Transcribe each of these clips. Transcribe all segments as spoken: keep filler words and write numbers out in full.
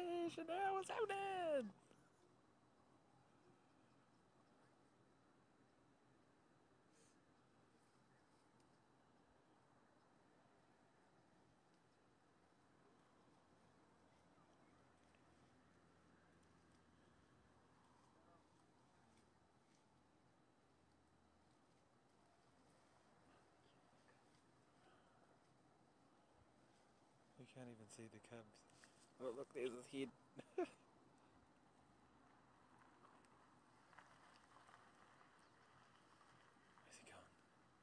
Hey, Chanel, what's happening? You can't even see the cubs. Oh, look, there's his head. Where's he going?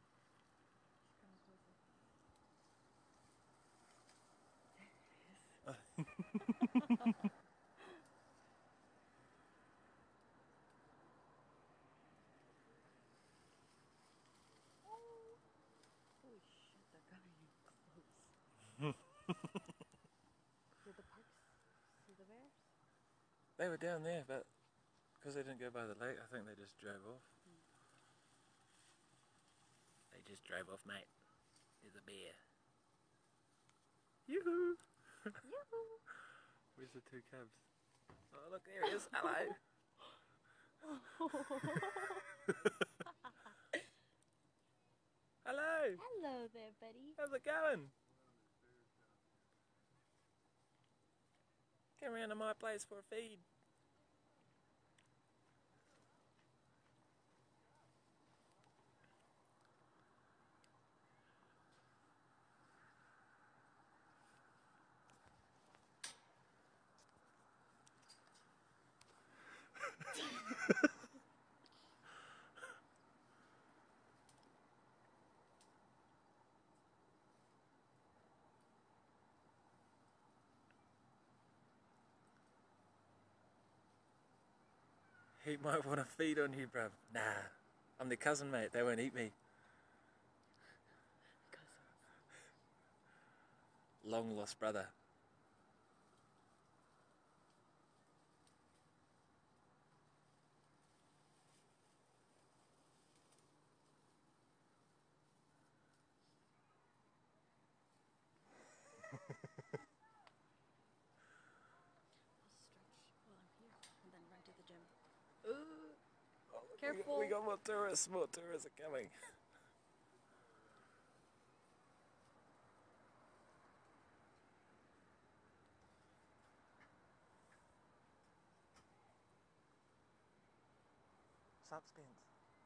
Holy shit, they're coming in close. Did the parks see the bears? They were down there, but because they didn't go by the lake, I think they just drove off. Mm. They just drove off, mate. There's a bear. Yoo-hoo! Yoo-hoo! Where's the two cubs? Oh, look, there he is. Hello! Hello! Hello there, buddy. How's it going? Come around to my place for a feed. He might want to feed on you, bruv. Nah, I'm their cousin, mate. They won't eat me. Cousins. Long lost brother. I'll stretch while I'm here and then run to the gym. Ooh. Oh, Careful. We got, we got more tourists. More tourists are coming. Sup, Spence?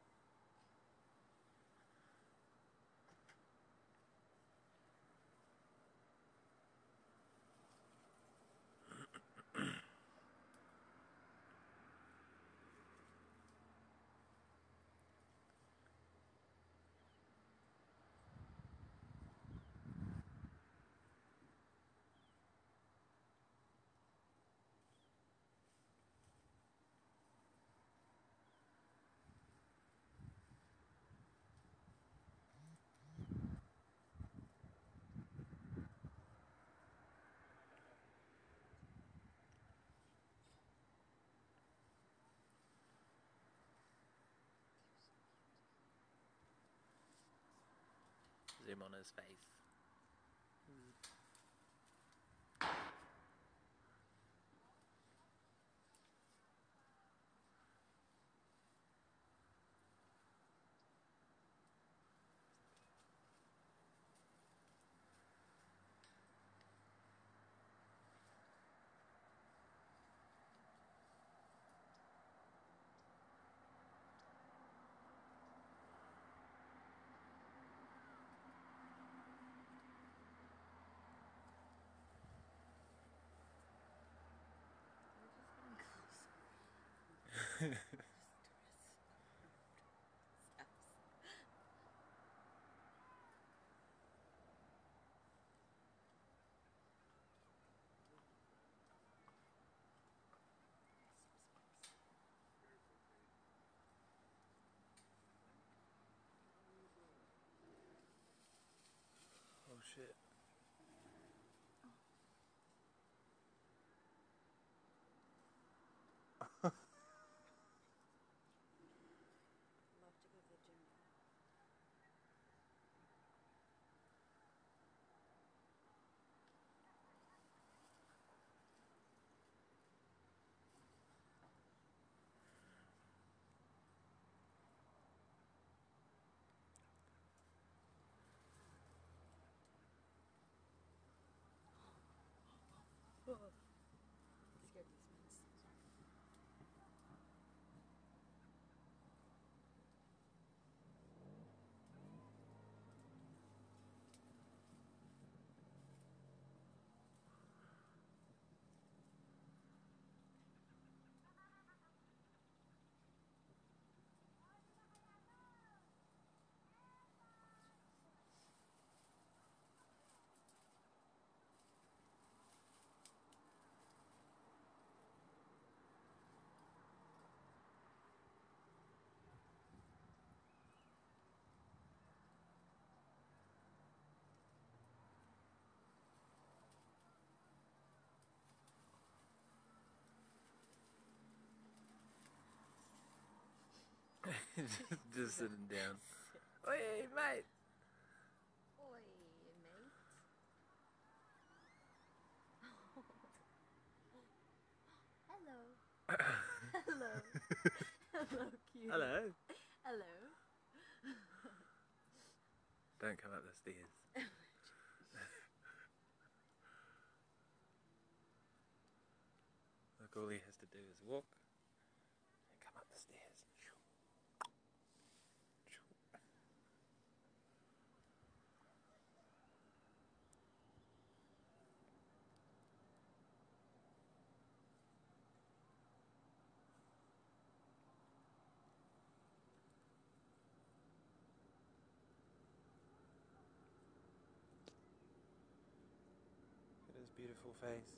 Zoom on his face. They're just getting close. Just steps. Oh shit. Just sitting down. Oi, mate! Oi, mate. Hello. Hello. Hello, cutie. Hello. Hello. Don't come up the stairs. Look, all he has to do is walk and come up the stairs. Look at his beautiful face.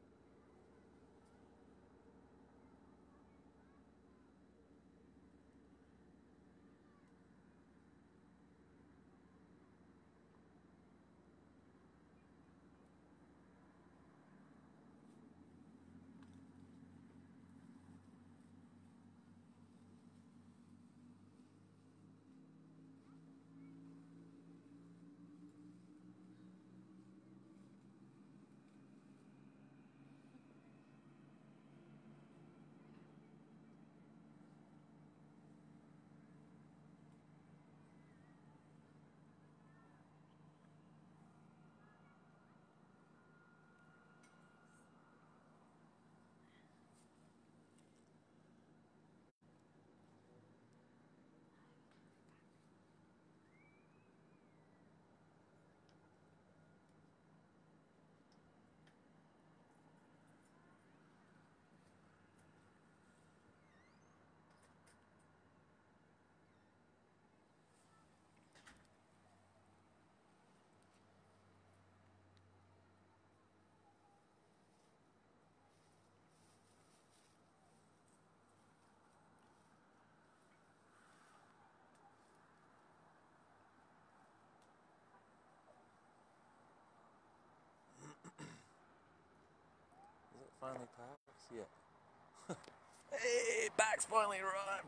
Is it finally parks? Yeah. Hey, Back's finally arrived.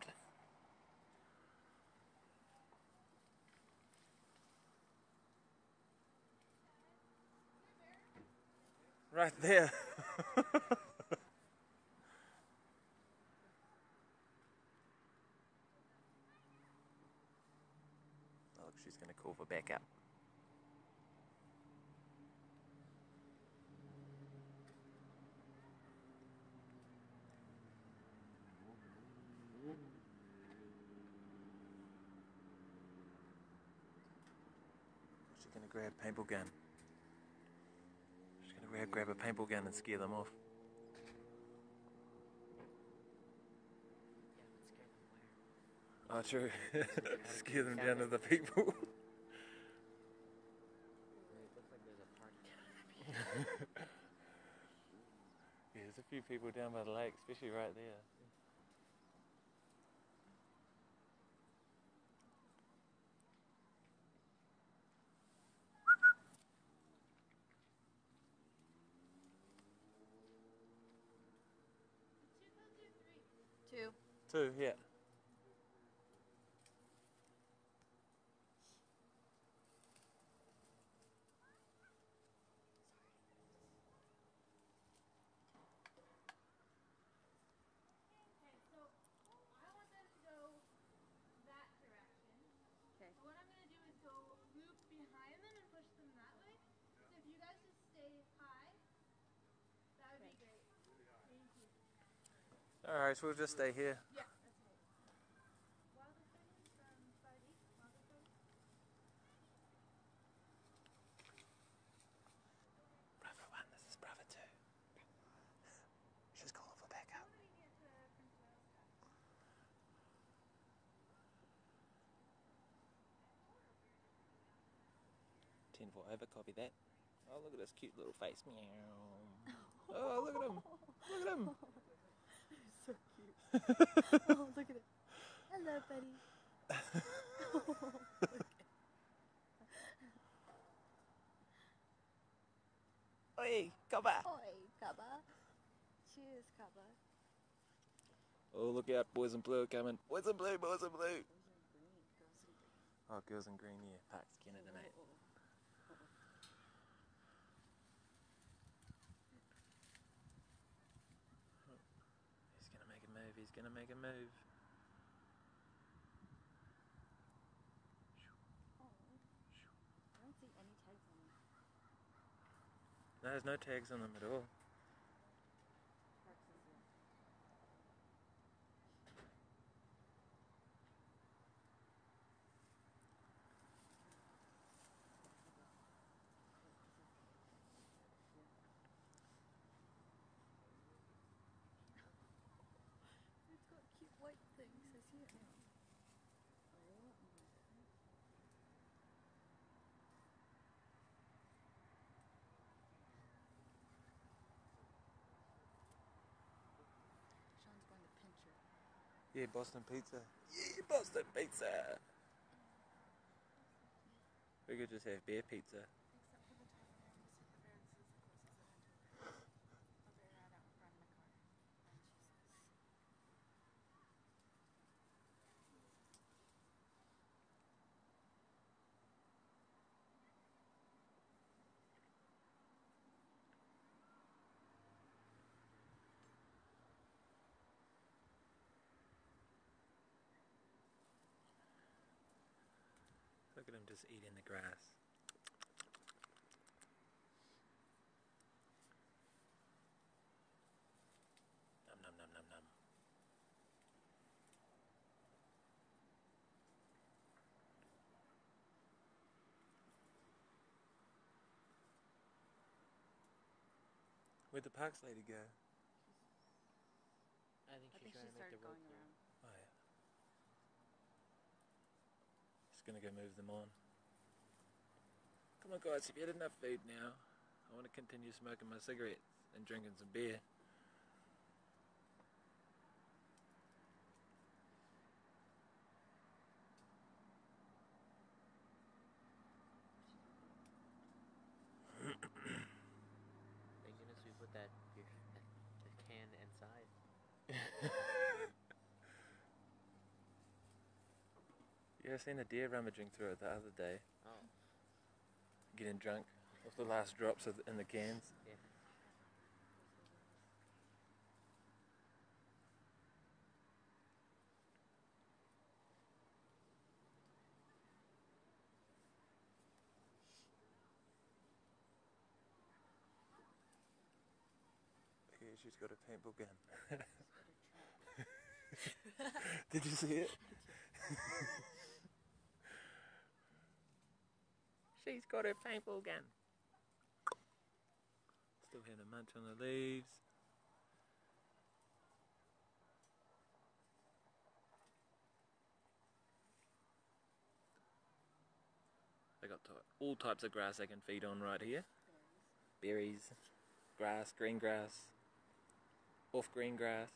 Right there. Oh, look, she's going to call for backup. She's going to grab a paintball gun. She's going to grab, grab a paintball gun and scare them off. Oh, true. Scare them down to the people. Yeah, there's a few people down by the lake, especially right there. Two. Two, yeah. Okay, so I want them to go that direction. Okay. So what I'm going to do is go loop behind them and push them that way. So if you guys just stay high, that would be great. Thank you. Alright, so we'll just stay here. Yeah, that's right. Wilder Fighters from five eight. Wilder Fighters. Bravo one, this is Bravo two. She's calling for backup. Nobody get to Prince Wales Cup. ten four over, copy that. Oh, look at this cute little face. Meow. Oh, look at him. Look at him. He's so cute. Oh, look at it. Hello, buddy. Oh, look at Oi, come back. Oi, Kaba. Cheers, Kaba. Oh, look out, boys in blue are coming. Boys in blue, boys in blue. Those are green. Girls in green. Oh, girls in green, yeah. Parks Canada, mate. Oh, oh, oh. He's gonna make a move, he's gonna make a move. Oh. I don't see any tags on them. No, there's no tags on them at all. Parks is here. It's got cute white things. I see it now. Oh my god. Sean's going to pinch her. Yeah, Boston pizza. Yeah, Boston pizza. We could just have beer pizza. Except for the time when I was with the bear, this is the closest I've been to a bear. A bear ran out in front of my car. And Jesus. Look at him just eating the grass. Num num num num num. Where'd the parks lady go? I think I she think she started going around. Oh yeah. Just gonna go move them on. Come on guys, you've had enough food now. I want to continue smoking my cigarettes and drinking some beer. Thank goodness we put that your, the can inside. Yeah, I seen a deer rummaging through it the other day, Oh, getting drunk off the last drops of the, in the cans. yeah. Yeah, she's got a paintball gun. Did you see it? She's got her paintball gun. Still here to munch on the leaves. They got ty all types of grass they can feed on right here. Berries, grass, green grass, off green grass.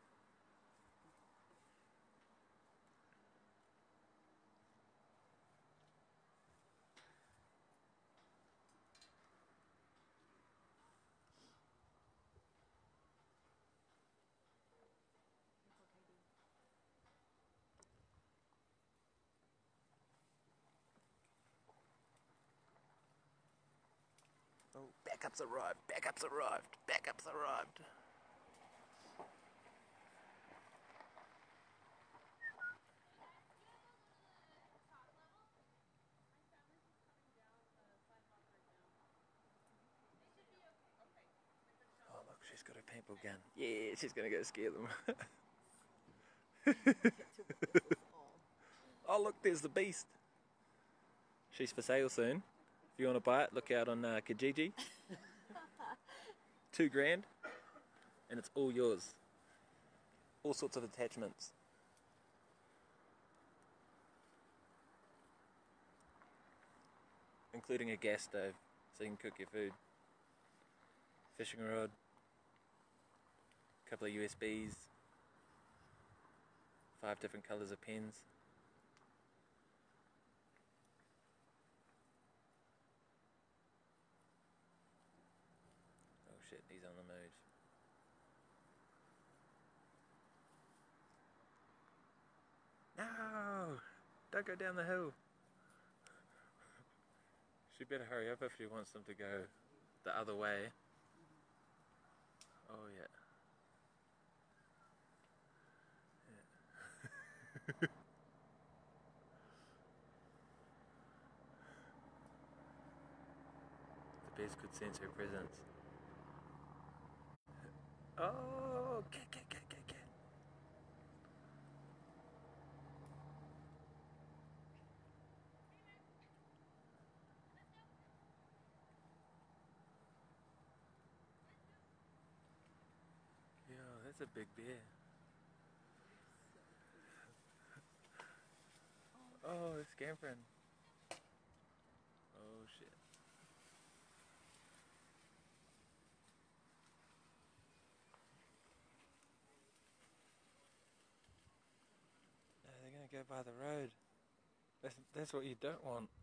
Oh, backups arrived, backups arrived, backups arrived. Oh look, she's got her paintball gun. Yeah, she's gonna go scare them. Oh look, there's the beast. She's for sale soon. If you want to buy it, look out on uh, Kijiji. Two grand, and it's all yours. All sorts of attachments. Including a gas stove, so you can cook your food. Fishing rod. A couple of U S Bs. Five different colours of pens. Oh shit, he's on the move. Don't go down the hill. She better hurry up if she wants them to go the other way. Oh yeah. Yeah. The bears could sense her presence. Oh, cat, cat, cat, cat, cat. Yeah, that's a big bear. Oh, they're scampering. Oh shit. No, they're gonna go by the road. That's, that's what you don't want.